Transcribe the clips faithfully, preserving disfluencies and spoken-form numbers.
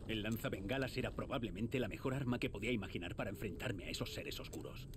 El lanzabengalas era probablemente la mejor arma que podía imaginar para enfrentarme a esos seres oscuros.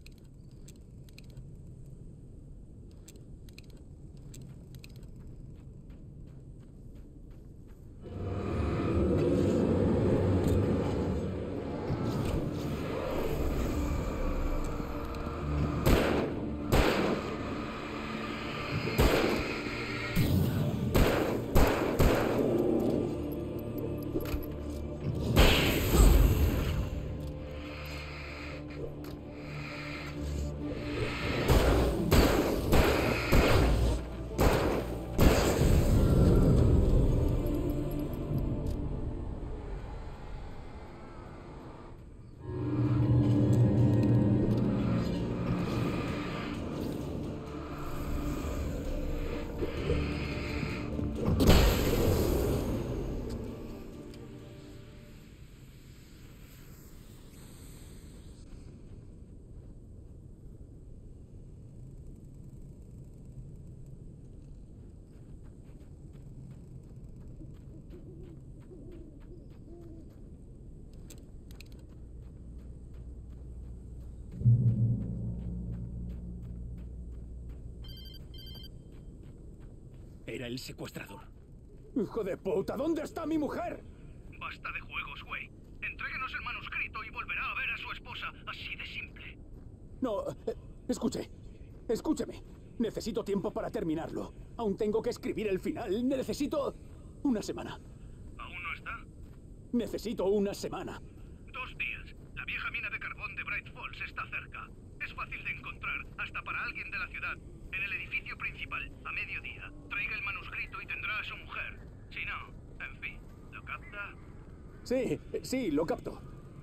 Era el secuestrador. ¡Hijo de puta! ¿Dónde está mi mujer? Basta de juegos, güey. Entréguenos el manuscrito y volverá a ver a su esposa. Así de simple. No, eh, escuche. Escúcheme. Necesito tiempo para terminarlo. Aún tengo que escribir el final. Necesito una semana. ¿Aún no está? Necesito una semana. Dos días. La vieja mina de carbón de Bright Falls está cerca. Es fácil de encontrar, hasta para alguien de la ciudad. En el edificio principal, a mediodía. Traiga el manuscrito y tendrá a su mujer. Si no, en fin, ¿lo capta? Sí, sí, lo capto.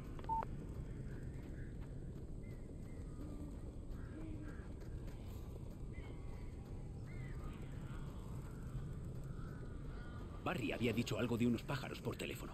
Barry había dicho algo de unos pájaros por teléfono.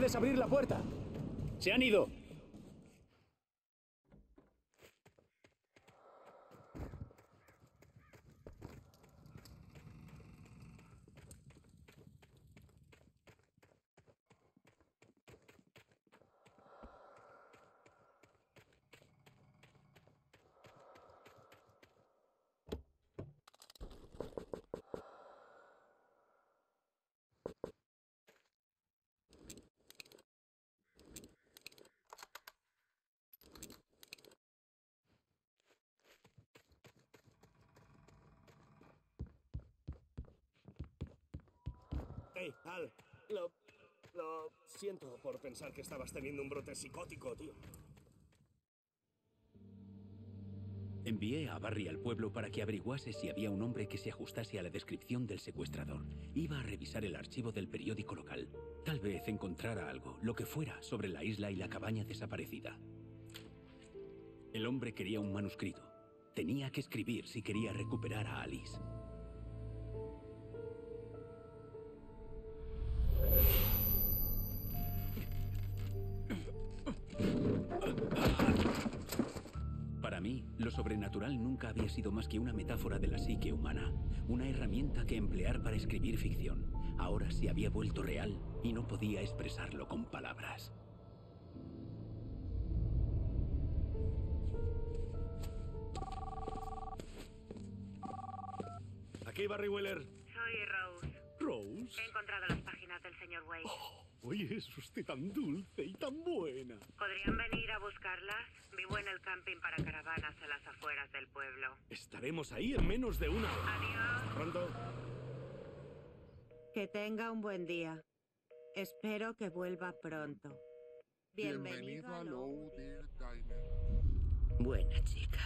puedes abrir la puerta. Se han ido. Hey, Al, lo, lo siento por pensar que estabas teniendo un brote psicótico, tío. Envié a Barry al pueblo para que averiguase si había un hombre que se ajustase a la descripción del secuestrador. Iba a revisar el archivo del periódico local. Tal vez encontrara algo, lo que fuera, sobre la isla y la cabaña desaparecida. El hombre quería un manuscrito. Tenía que escribir si quería recuperar a Alice. Para mí, lo sobrenatural nunca había sido más que una metáfora de la psique humana, una herramienta que emplear para escribir ficción. Ahora se había vuelto real y no podía expresarlo con palabras. Aquí, Barry Wheeler. Soy Rose. Rose. He encontrado las páginas del señor Wake. Oh, oye, es usted tan dulce y tan buena. ¿Podrían venir a buscarlas? Vivo en el camping para caravanas a las afueras del pueblo. Estaremos ahí en menos de una hora. Adiós. Pronto. Que tenga un buen día. Espero que vuelva pronto. Bienvenido, Bienvenido a a Low Deer Diner. Buena chica.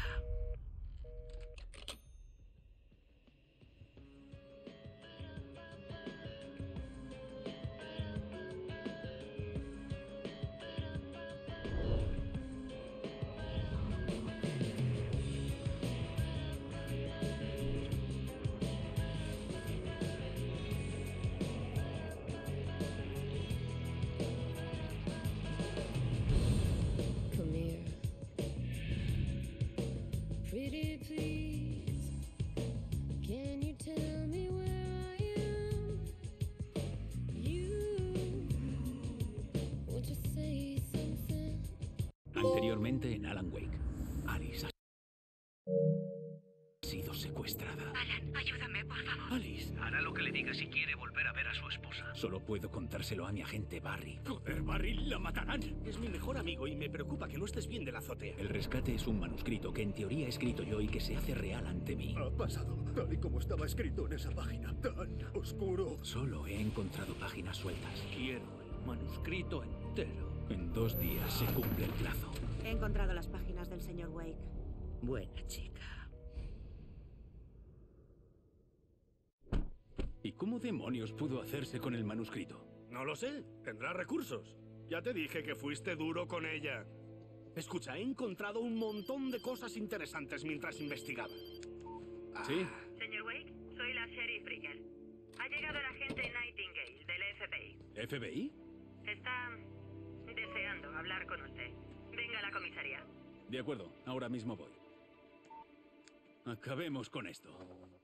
Come here. Pretty please. Can you tell me where I am? You. Won't you say something? Anteriormente en Alan Wake, Alice ha sido secuestrada. Alan, ayúdame, por favor. Alice, Hará lo que le diga si quiere volver a ver a su esposa. solo puedo contárselo a mi agente Barry. Joder, Barry, la matarán. Es mi mejor amigo y me preocupa que no estés bien de la azotea. El rescate es un manuscrito que en teoría he escrito yo y que se hace real ante mí. Ha pasado tal y como estaba escrito en esa página, tan oscuro. Solo he encontrado páginas sueltas. Quiero el manuscrito entero. En dos días se cumple el plazo. He encontrado las páginas del señor Wake. Buena chica. ¿Y cómo demonios pudo hacerse con el manuscrito? No lo sé. Tendrá recursos. Ya te dije que fuiste duro con ella. Escucha, he encontrado un montón de cosas interesantes mientras investigaba. ¿Sí? Señor Wake, soy la sheriff Brigger. Ha llegado el agente Nightingale del F B I. ¿F B I? Está deseando hablar con usted. Venga a la comisaría. De acuerdo, ahora mismo voy. Acabemos con esto.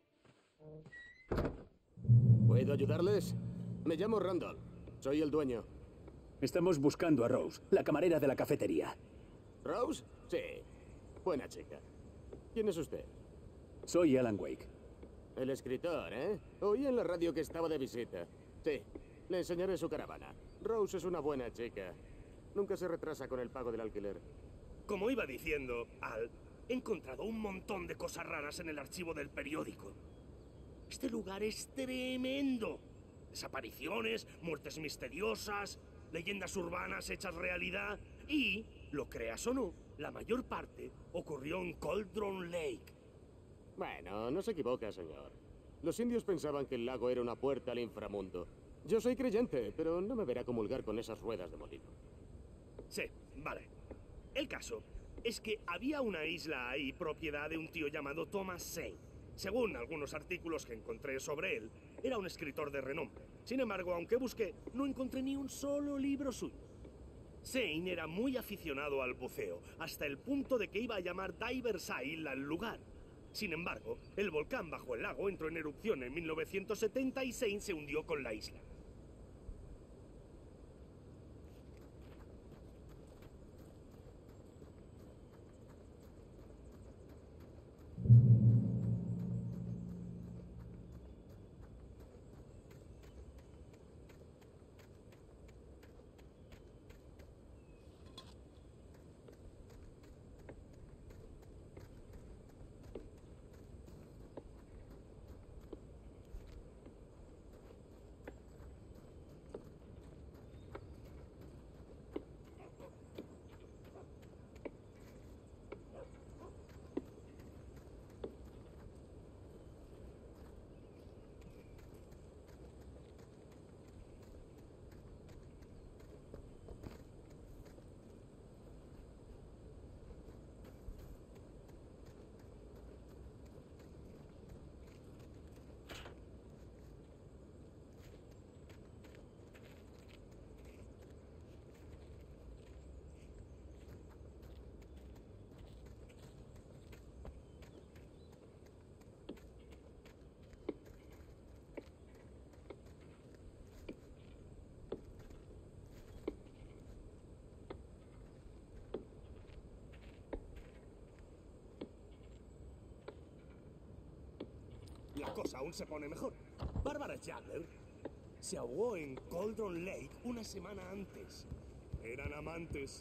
¿Puedo ayudarles? Me llamo Randall. Soy el dueño. Estamos buscando a Rose, la camarera de la cafetería. ¿Rose? Sí. Buena chica. ¿Quién es usted? Soy Alan Wake. El escritor, ¿eh? Oí en la radio que estaba de visita. Sí. Le enseñaré su caravana. Rose es una buena chica. Nunca se retrasa con el pago del alquiler. Como iba diciendo, Al, he encontrado un montón de cosas raras en el archivo del periódico. Este lugar es tremendo. Desapariciones, muertes misteriosas, leyendas urbanas hechas realidad y, lo creas o no, la mayor parte ocurrió en Cauldron Lake. Bueno, no se equivoca, señor. Los indios pensaban que el lago era una puerta al inframundo. Yo soy creyente, pero no me verá comulgar con esas ruedas de molino. Sí, vale. El caso es que había una isla ahí propiedad de un tío llamado Thomas Zane. Según algunos artículos que encontré sobre él, era un escritor de renombre. Sin embargo, aunque busqué, no encontré ni un solo libro suyo. Zane era muy aficionado al buceo, hasta el punto de que iba a llamar Divers Isle al lugar. Sin embargo, el volcán bajo el lago entró en erupción en mil novecientos setenta y Zane se hundió con la isla. La cosa aún se pone mejor. Barbara Jagger se ahogó en Cauldron Lake una semana antes. Eran amantes.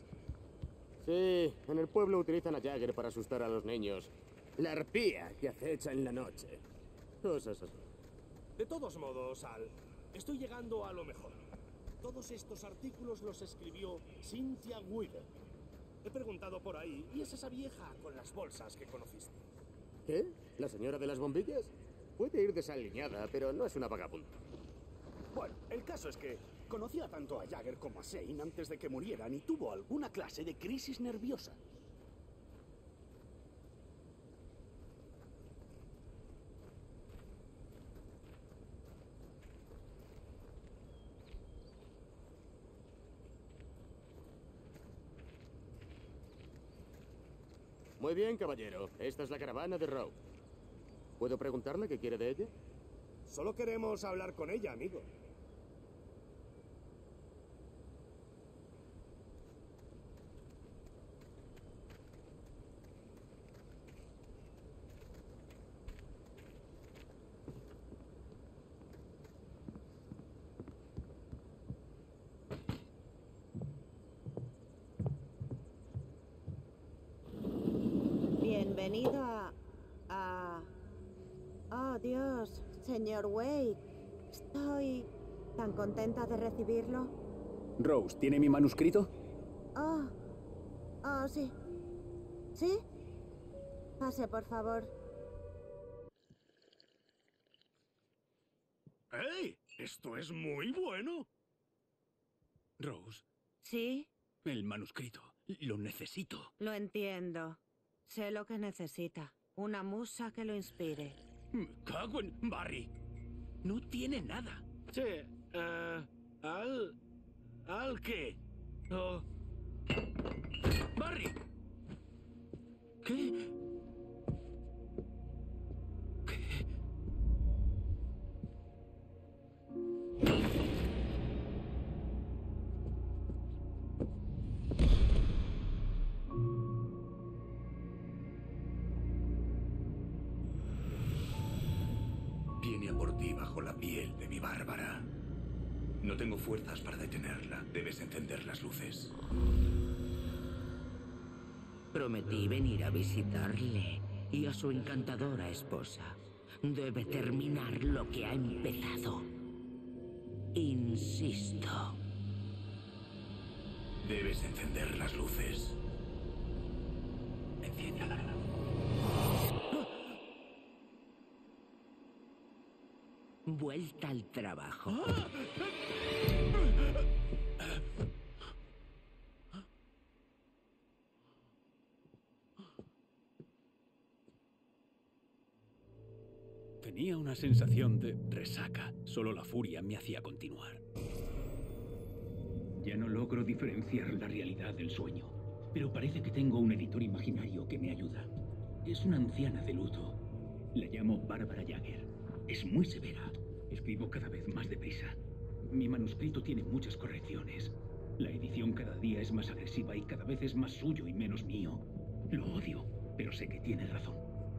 Sí, en el pueblo utilizan a Jagger para asustar a los niños. La arpía que acecha en la noche. Cosas así. De todos modos, Al, estoy llegando a lo mejor. Todos estos artículos los escribió Cynthia Weaver. He preguntado por ahí y es esa vieja con las bolsas que conociste. ¿Qué? ¿La señora de las bombillas? Puede ir desaliñada, pero no es una vagabunda. Bueno, el caso es que conocía tanto a Jagger como a Zane antes de que murieran y tuvo alguna clase de crisis nerviosa. Muy bien, caballero. Esta es la caravana de Rowe. ¿Puedo preguntarle qué quiere de ella? Solo queremos hablar con ella, amigo. Bienvenido a... a... Oh, Dios, señor Wade. Estoy tan contenta de recibirlo. Rose, ¿tiene mi manuscrito? Oh, oh, sí. ¿Sí? Pase, por favor. ¡Hey! Esto es muy bueno. Rose, ¿Sí? el manuscrito. Lo necesito. Lo entiendo. Sé lo que necesita. Una musa que lo inspire. Me cago en Barry. No tiene nada. Sí, eh... ¿Al... ¿Al qué? Oh... ¡Barry! ¿Qué? ¿Qué? Viene a por ti bajo la piel de mi Bárbara. No tengo fuerzas para detenerla. Debes encender las luces. Prometí venir a visitarle y a su encantadora esposa. Debe terminar lo que ha empezado. Insisto. Debes encender las luces. Enciéndalas. Vuelta al trabajo. Tenía una sensación de resaca. Solo la furia me hacía continuar. Ya no logro diferenciar la realidad del sueño, pero parece que tengo un editor imaginario que me ayuda. Es una anciana de luto. La llamo Bárbara Jagger. Es muy severa. Escribo cada vez más deprisa. Mi manuscrito tiene muchas correcciones. La edición cada día es más agresiva y cada vez es más suyo y menos mío. Lo odio, pero sé que tiene razón.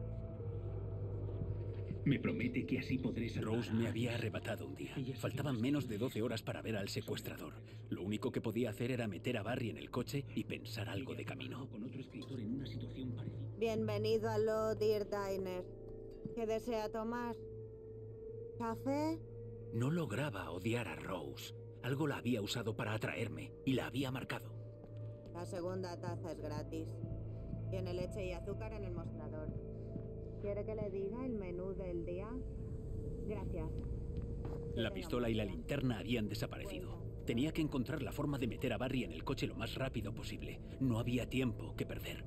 Me promete que así podré salvar. Rose me había arrebatado un día. Faltaban menos de doce horas para ver al secuestrador. Lo único que podía hacer era meter a Barry en el coche y pensar algo de camino. Con otro escritor en una situación parecida. Bienvenido a Lo Deer Diner. ¿Qué desea tomar? ¿Café? No lograba odiar a Rose. Algo la había usado para atraerme y la había marcado. La segunda taza es gratis. Tiene leche y azúcar en el mostrador. ¿Quiere que le diga el menú del día? Gracias. La pistola y la linterna habían desaparecido. Tenía que encontrar la forma de meter a Barry en el coche lo más rápido posible. No había tiempo que perder.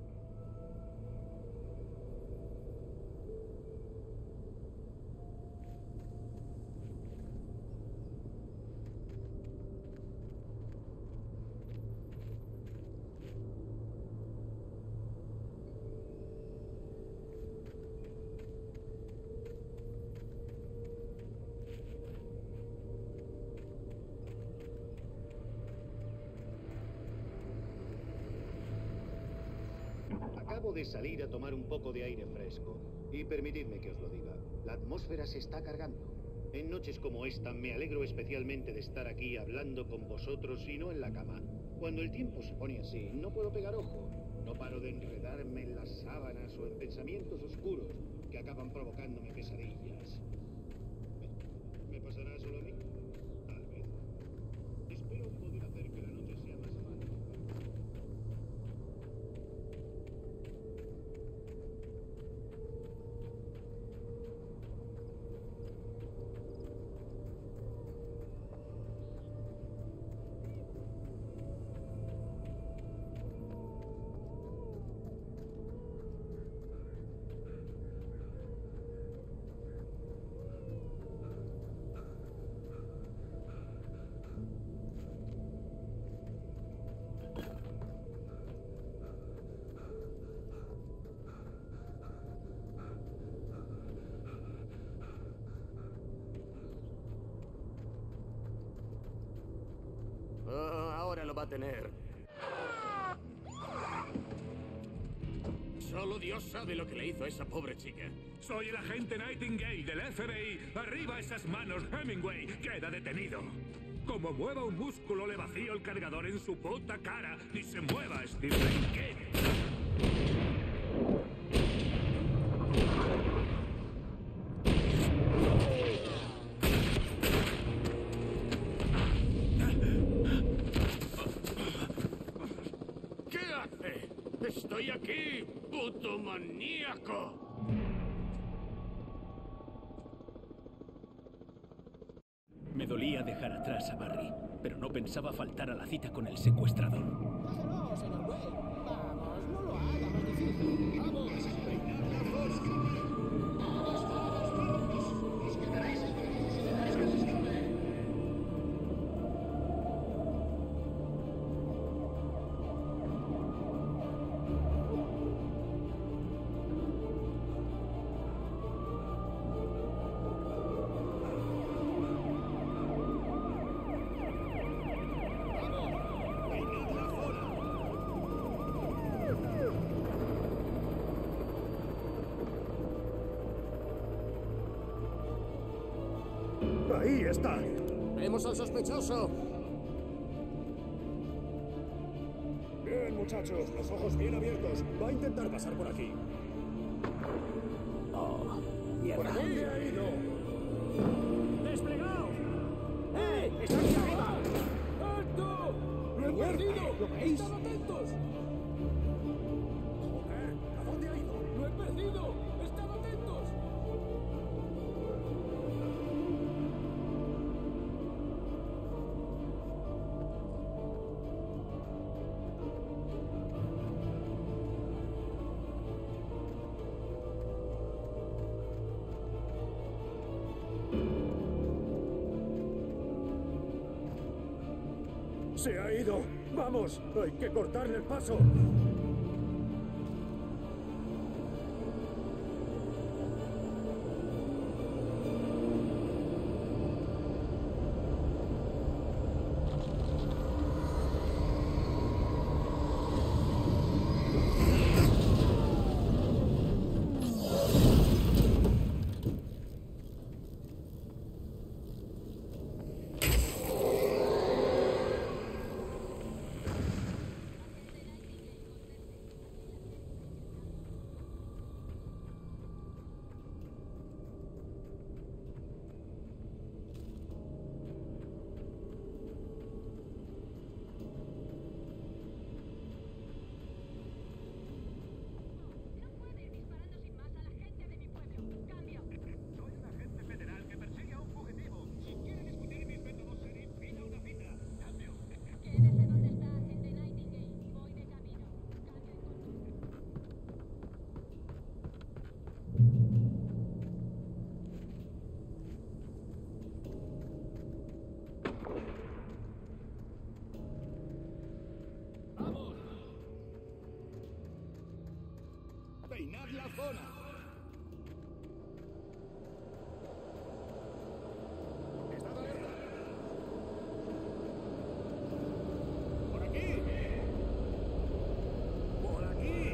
Acabo de salir a tomar un poco de aire fresco. Y permitidme que os lo diga, la atmósfera se está cargando. En noches como esta me alegro especialmente de estar aquí hablando con vosotros y no en la cama. Cuando el tiempo se pone así, no puedo pegar ojo. No paro de enredarme en las sábanas o en pensamientos oscuros que acaban provocándome pesadillas. ¿Me, me pasará solo a mí? Tal vez. Espero poder hacer que la noche sea más fácil. Oh, ahora lo va a tener. Solo Dios sabe lo que le hizo a esa pobre chica. Soy el agente Nightingale del F B I. ¡Arriba esas manos, Hemingway! ¡Queda detenido! Como mueva un músculo, le vacío el cargador en su puta cara. ¡Ni se mueva, Stephen King! ¡Estoy aquí, puto maníaco! Me dolía dejar atrás a Barry, pero no pensaba faltar a la cita con el secuestrador. Déjalo, señor Wayne. Vamos, no lo haga más difícil. ¡Vamos! ¡Peinad la fosca! ¡Vamos, vamos, vamos! ¡Os quedaréis en Ahí está. ¡Vemos al sospechoso! Bien, muchachos, los ojos bien abiertos. Va a intentar pasar por aquí. Oh, Por mierda. aquí ha ido. ¡Desplegaos! ¡Eh! ¡Está aquí arriba! ¡Alto! ¡Lo he perdido! ¿Lo veis? ¡Estad atentos! Joder, ¿a dónde ha ido? ¡Lo he perdido! ¡Estad atentos! ¡Se ha ido! ¡Vamos! ¡Hay que cortarle el paso! ¡Peinad la zona! ¡Estad alerta! ¡Por aquí! ¡Por aquí!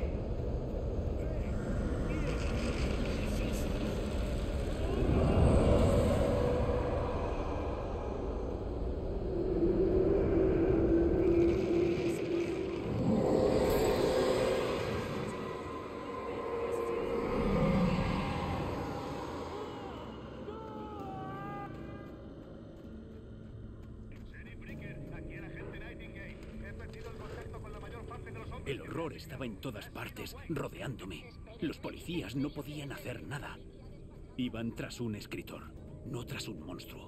El horror estaba en todas partes, rodeándome. Los policías no podían hacer nada. Iban tras un escritor, no tras un monstruo.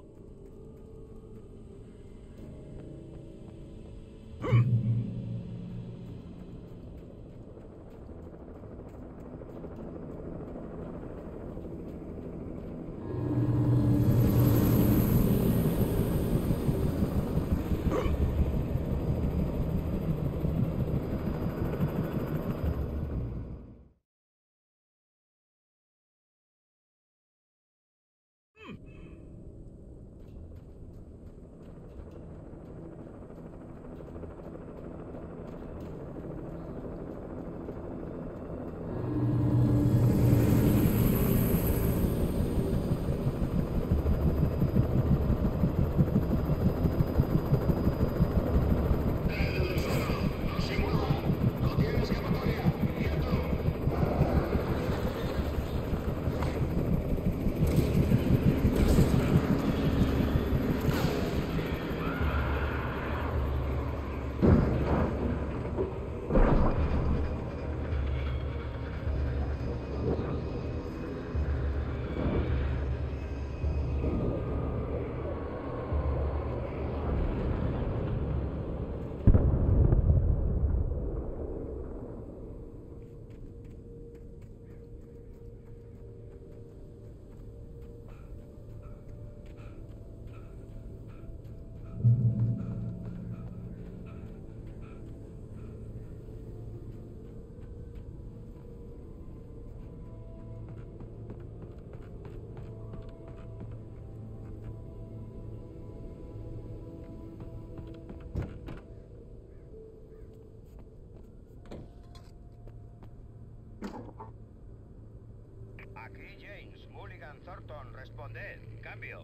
Aquí James, Mulligan, Thornton, responded. Cambio.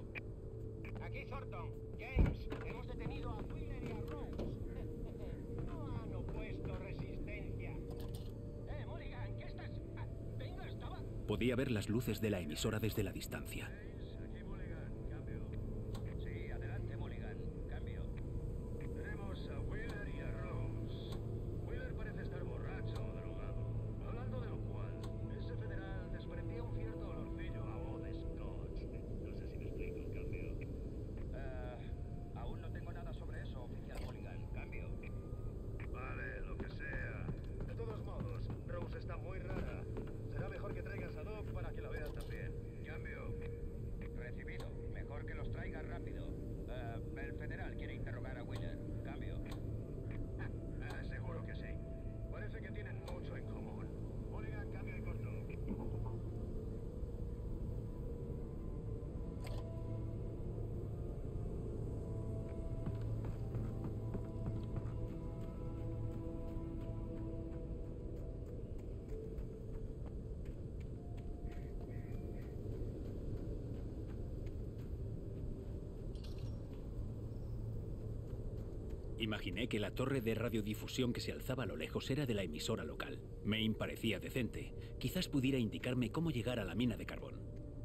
Aquí Thornton. James, hemos detenido a Wheeler y a Rose. No han opuesto resistencia. Eh, Mulligan, ¿qué estás...? Ah, venga, estaba... Podía ver las luces de la emisora desde la distancia. Aquí Mulligan, cambio. Sí, adelante Mulligan, cambio. Tenemos a Wheeler y a Rose. Wheeler parece estar borracho o drogado. Hablando de lo cual, ese federal desprendía un cierto olorcillo a voz de Scotch. No sé si me explico, cambio. Eh, aún no tengo nada sobre eso, oficial Mulligan, cambio. Vale, lo que sea. De todos modos, Rose está muy rara. Será mejor que traigas a Doc para que la veas también. Cambio. Imaginé que la torre de radiodifusión que se alzaba a lo lejos era de la emisora local. Maine parecía decente. Quizás pudiera indicarme cómo llegar a la mina de carbón.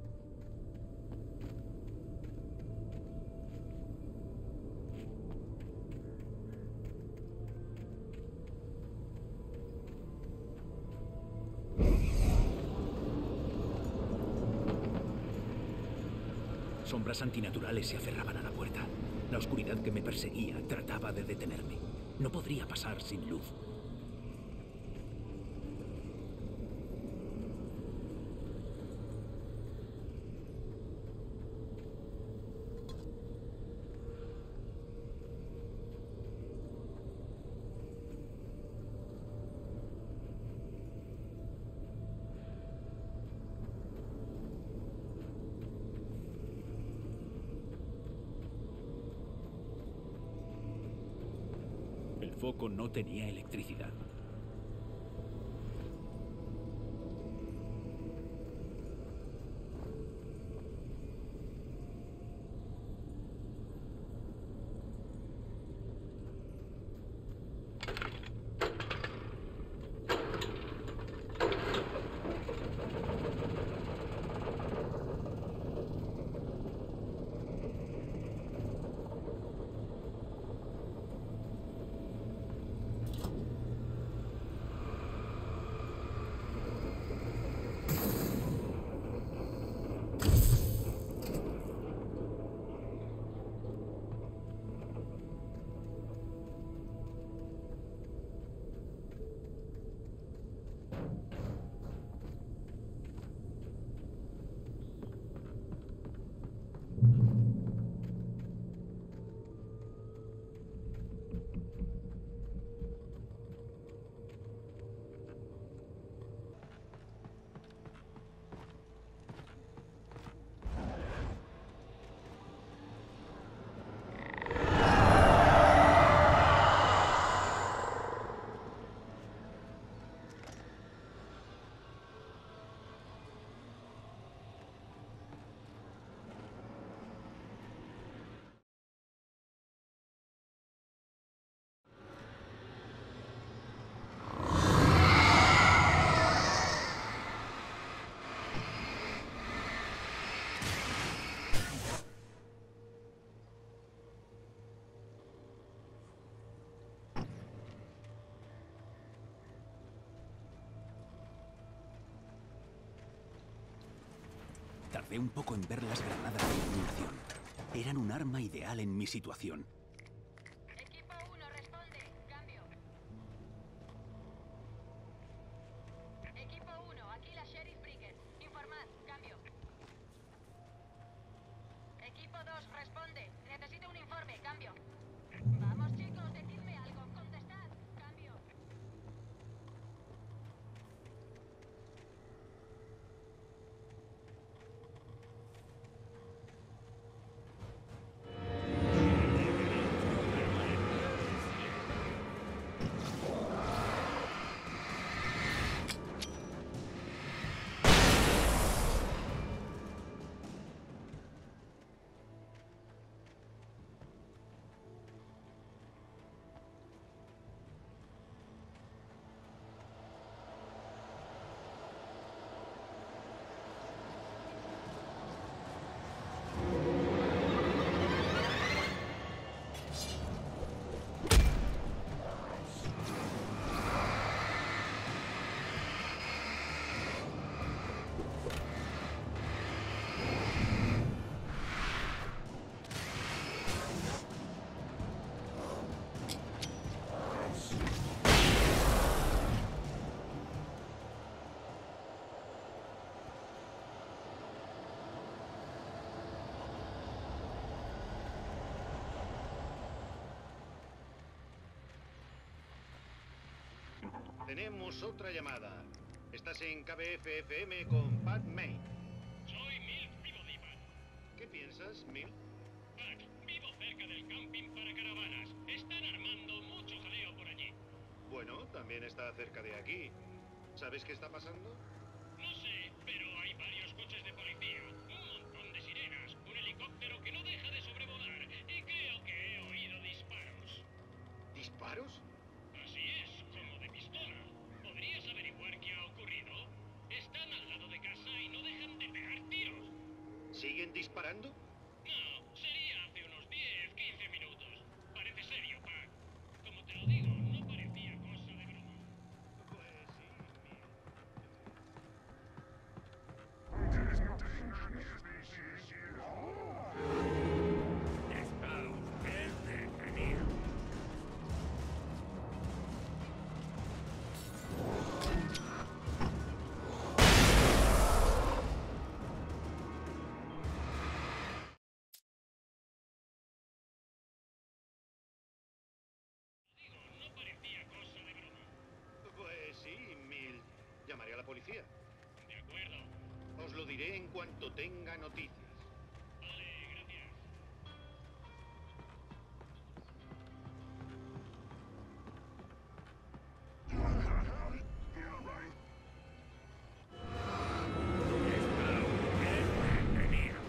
Sombras antinaturales se aferraban a la puerta. La oscuridad que me perseguía trataba de detenerme. No podría pasar sin luz. El foco no tenía electricidad. Tardé un poco en ver las granadas de iluminación. Eran un arma ideal en mi situación. Equipo uno, responde. Cambio. Equipo uno, aquí la Sheriff Brigger. Informad. Cambio. Equipo dos, responde. Necesito un informe. Cambio. Vamos, chicos, decidme algo. Contestad. Cambio. Tenemos otra llamada. Estás en K B F F M con Pat Maine. Soy Milf Pivodivan. ¿Qué piensas, Milf? Pat, vivo cerca del camping para caravanas. Están armando mucho jaleo por allí. Bueno, también está cerca de aquí. ¿Sabes qué está pasando? No sé, pero hay varios coches de policía, un montón de sirenas, un helicóptero que no deja de sobrevolar y creo que he oído disparos. alguien disparando? No, sería hace unos diez, quince minutos. Parece serio, Pac. Como te lo digo, no parecía cosa de broma. Pues sí, mi... Está usted detenido. No parecía cosa de broma. Pues sí, Mil. Llamaré a la policía. De acuerdo. Os lo diré en cuanto tenga noticias. Vale, gracias. Está usted detenido.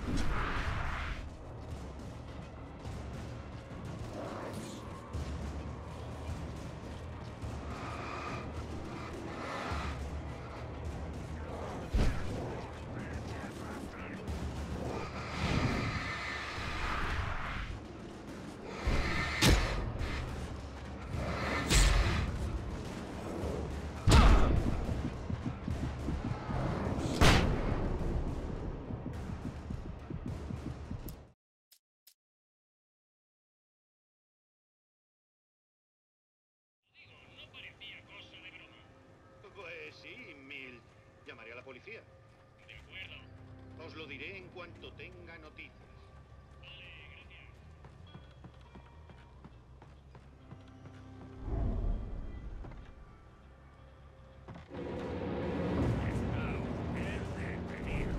No parecía cosa de broma. Pues sí, Mil. Llamaré a la policía. De acuerdo. Os lo diré en cuanto tenga noticias. Vale, gracias. Está usted detenido.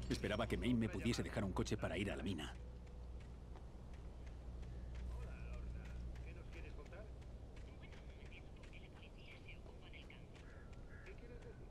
Esperaba que Maine me pudiese dejar un coche para ir a la mina. ¿Qué nos quieres contar? ¿Qué quieres decir?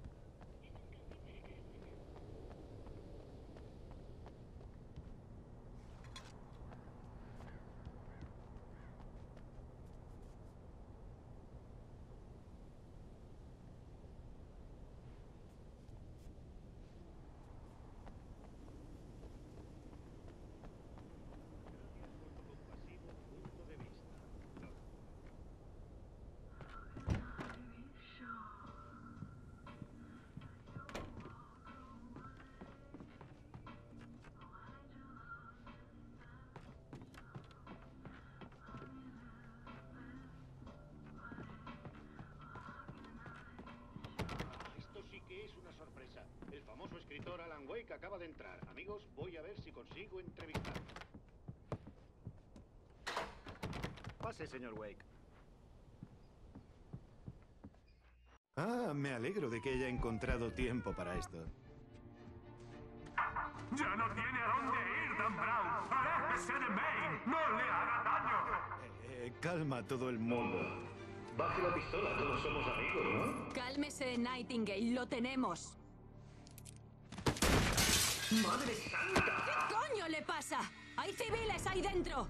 Esto sí que es una sorpresa. El famoso escritor Alan Wake acaba de entrar. Amigos, voy a ver si consigo entrevistarlo. Pase, señor Wake. Ah, me alegro de que haya encontrado tiempo para esto. ¡Ya no tiene a dónde ir, Dan Brown! ¡Aléjese de Maine! ¡No le haga daño! Eh, calma a todo el mundo. Baje la pistola, todos somos amigos, ¿no? Cálmese, Nightingale, lo tenemos. ¡Madre santa! ¿Qué coño le pasa? ¡Hay civiles ahí dentro!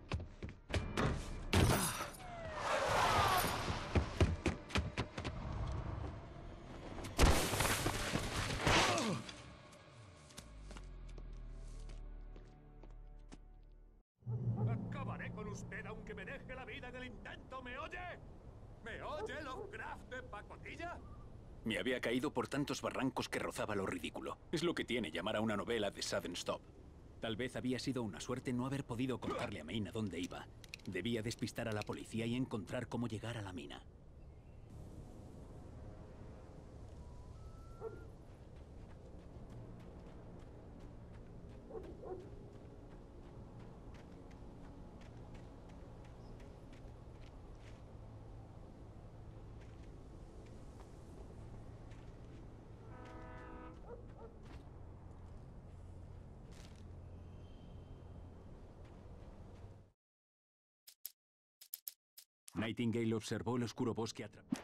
Acabaré con usted aunque me deje la vida en el intento, ¿me oye? ¿Me oye, Lovecraft de pacotilla? Me había caído por tantos barrancos que rozaba lo ridículo. Es lo que tiene llamar a una novela de Sudden Stop. Tal vez había sido una suerte no haber podido contarle a Maine a dónde iba. Debía despistar a la policía y encontrar cómo llegar a la mina. Nightingale observó el oscuro bosque atrapado.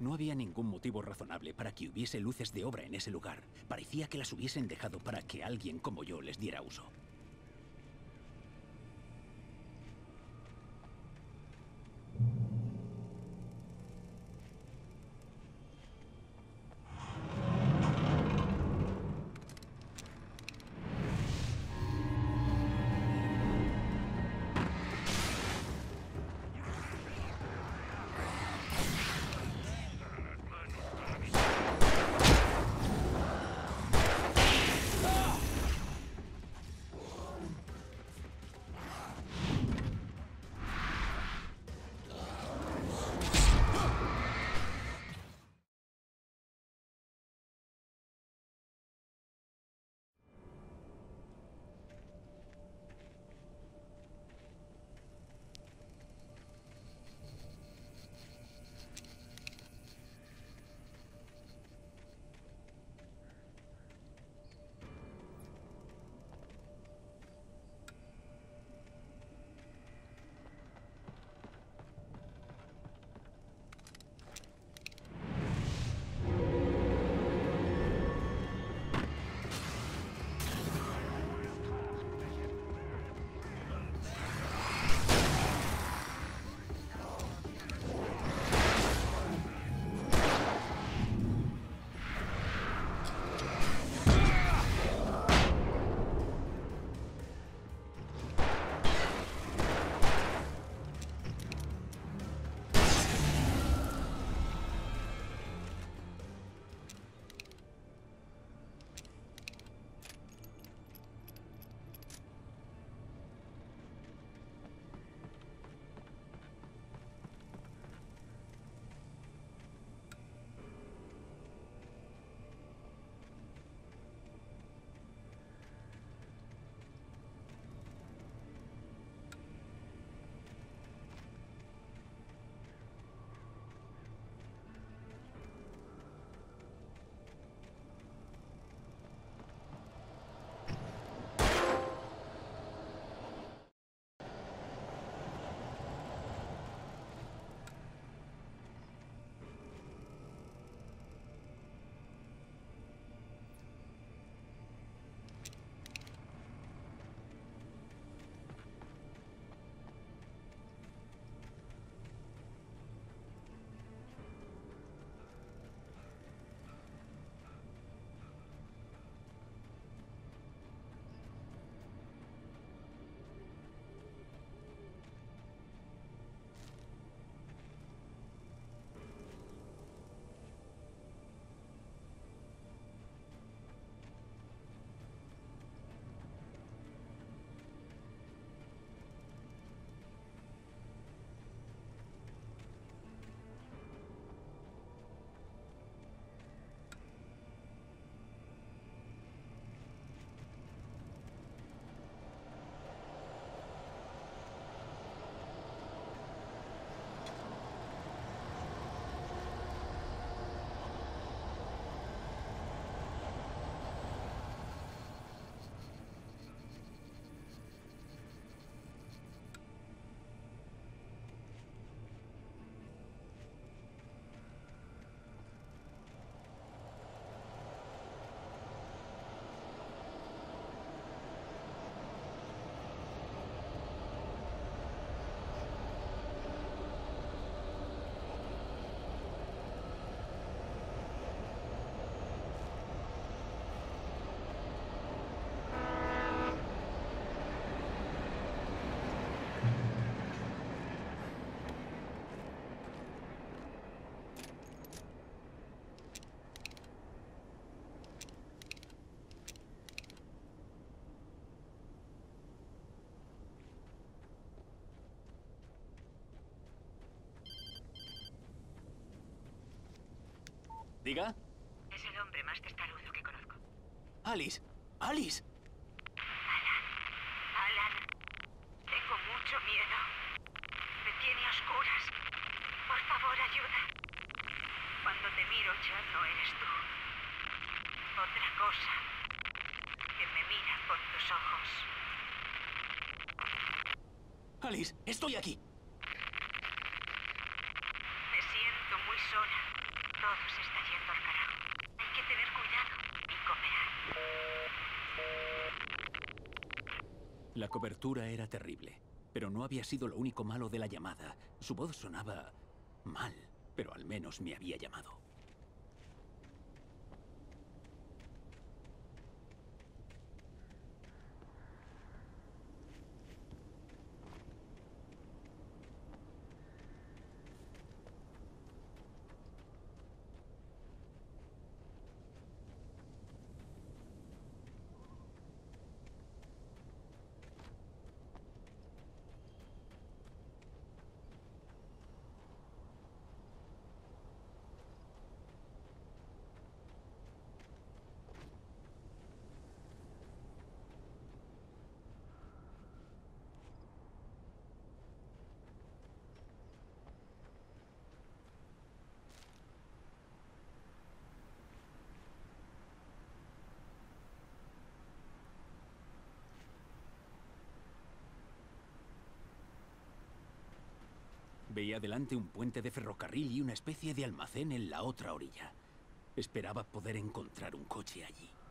No había ningún motivo razonable para que hubiese luces de obra en ese lugar. Parecía que las hubiesen dejado para que alguien como yo les diera uso. ¿Diga? Es el hombre más testarudo que conozco. Alice. Alice. Alan. Alan. Tengo mucho miedo. Me tiene a oscuras. Por favor, ayuda. Cuando te miro ya no eres tú. Otra cosa. Que me mira con tus ojos. Alice, estoy aquí. Me siento muy sola. La cobertura era terrible, pero no había sido lo único malo de la llamada. Su voz sonaba mal, pero al menos me había llamado. Veía delante un puente de ferrocarril y una especie de almacén en la otra orilla. Esperaba poder encontrar un coche allí.